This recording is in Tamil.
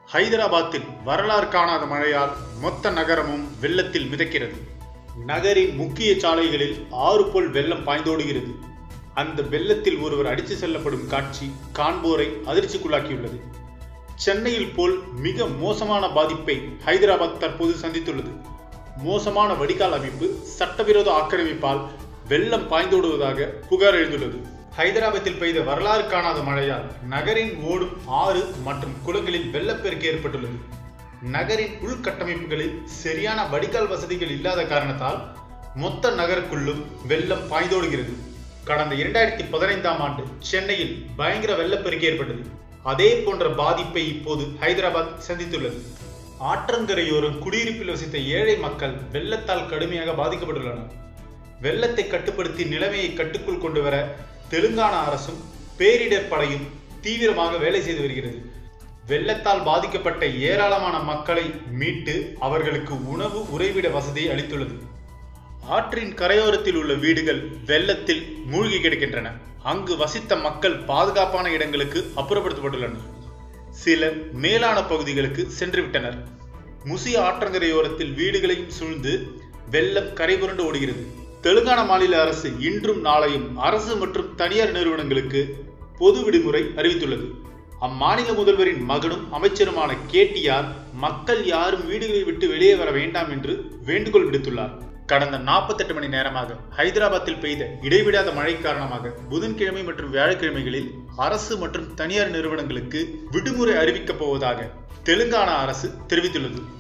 ஹைதராபாத்தில் வரலாறு காணாத மழையால் மொத்த நகரமும் வெள்ளத்தில் மிதக்கிறது. நகரின் முக்கிய சாலைகளில் ஆறு போல் வெள்ளம் பாய்ந்தோடுகிறது. அந்த வெள்ளத்தில் ஒருவர் அடித்து செல்லப்படும் காட்சி காண்போரை அதிர்ச்சிக்குள்ளாக்கியுள்ளது. சென்னையில் போல் மிக மோசமான பாதிப்பை ஹைதராபாத் தற்போது சந்தித்துள்ளது. மோசமான வடிகால் அமைப்பு, சட்டவிரோத ஆக்கிரமிப்பால் வெள்ளம் பாய்ந்தோடுவதாக புகார் எழுந்துள்ளது. ஹைதராபாத்தில் பெய்த வரலாறு காணாத மழையால் நகரின் ஓடும் ஆறு மற்றும் குளங்களில் வெள்ளப்பெருக்கு ஏற்பட்டுள்ளது. நகரின் உள்கட்டமைப்புகளில் சரியான வடிகால் வசதிகள் இல்லாத காரணத்தால் மொத்த நகருக்குள்ளும் வெள்ளம் பாய்ந்தோடுகிறது. கடந்த 2015ஆம் ஆண்டு சென்னையில் பயங்கர வெள்ளப்பெருக்கு ஏற்பட்டது. அதே போன்ற பாதிப்பை இப்போது ஹைதராபாத் சந்தித்துள்ளது. ஆற்றங்கரையோரம் குடியிருப்பில் வசித்த ஏழை மக்கள் வெள்ளத்தால் கடுமையாக பாதிக்கப்பட்டுள்ளனர். வெள்ளத்தை கட்டுப்படுத்தி நிலைமையை கட்டுக்குள் கொண்டு வர தெலுங்கானா அரசும் பேரிடர் படையும் தீவிரமாக வேலை செய்து வருகிறது. வெள்ளத்தால் பாதிக்கப்பட்ட ஏராளமான மக்களை மீட்டு அவர்களுக்கு உணவு, உறைவிட வசதியை அளித்துள்ளது. ஆற்றின் கரையோரத்தில் உள்ள வீடுகள் வெள்ளத்தில் மூழ்கி கிடக்கின்றன. அங்கு வசித்த மக்கள் பாதுகாப்பான இடங்களுக்கு அப்புறப்படுத்தப்பட்டுள்ளனர். சிலர் மேலான பகுதிகளுக்கு சென்றுவிட்டனர். முசி ஆற்றங்கரையோரத்தில் வீடுகளையும் சூழ்ந்து வெள்ளம் கரைபுரண்டு ஓடுகிறது. தெலுங்கானா மாநில அரசு இன்றும் நாளையும் அரசு மற்றும் தனியார் நிறுவனங்களுக்கு பொது விடுமுறை அறிவித்துள்ளது. அம்மாநில முதல்வரின் மகனும் அமைச்சருமான KTR மக்கள் யாரும் வீடுகளை விட்டு வெளியே வர வேண்டாம் என்று வேண்டுகோள் விடுத்துள்ளார். கடந்த 48 மணி நேரமாக ஹைதராபாத்தில் பெய்த இடைவிடாத மழை காரணமாக புதன்கிழமை மற்றும் வியாழக்கிழமைகளில் அரசு மற்றும் தனியார் நிறுவனங்களுக்கு விடுமுறை அறிவிக்கப் போவதாக தெலுங்கானா அரசு தெரிவித்துள்ளது.